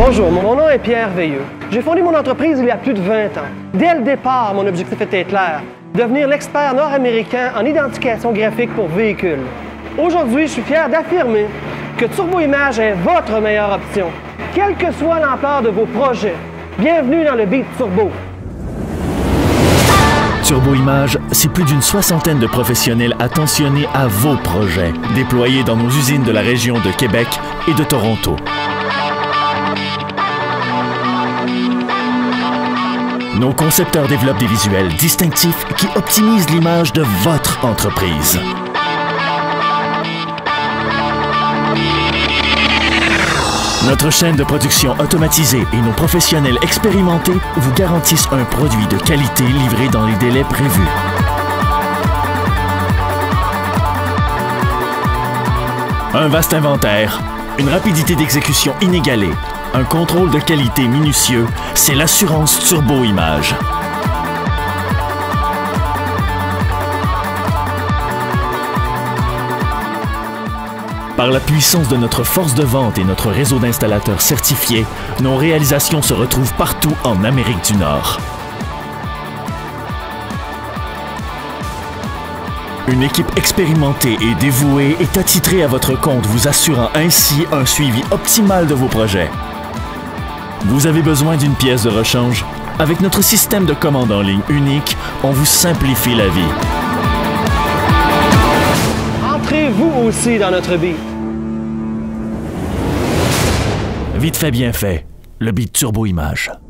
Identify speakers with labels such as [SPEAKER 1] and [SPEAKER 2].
[SPEAKER 1] Bonjour, mon nom est Pierre Veilleux. J'ai fondé mon entreprise il y a plus de 20 ans. Dès le départ, mon objectif était clair, devenir l'expert nord-américain en identification graphique pour véhicules. Aujourd'hui, je suis fier d'affirmer que Turbo Image est votre meilleure option, quelle que soit l'ampleur de vos projets. Bienvenue dans le Beat Turbo.
[SPEAKER 2] Turbo Image, c'est plus d'une soixantaine de professionnels attentionnés à vos projets, déployés dans nos usines de la région de Québec et de Toronto. Nos concepteurs développent des visuels distinctifs qui optimisent l'image de votre entreprise. Notre chaîne de production automatisée et nos professionnels expérimentés vous garantissent un produit de qualité livré dans les délais prévus. Un vaste inventaire, une rapidité d'exécution inégalée, un contrôle de qualité minutieux, c'est l'assurance Turbo Image. Par la puissance de notre force de vente et notre réseau d'installateurs certifiés, nos réalisations se retrouvent partout en Amérique du Nord. Une équipe expérimentée et dévouée est attitrée à votre compte, vous assurant ainsi un suivi optimal de vos projets. Vous avez besoin d'une pièce de rechange? Avec notre système de commande en ligne unique, on vous simplifie la vie.
[SPEAKER 1] Entrez-vous aussi dans notre beat.
[SPEAKER 2] Vite fait, bien fait. Le Beat Turbo Image.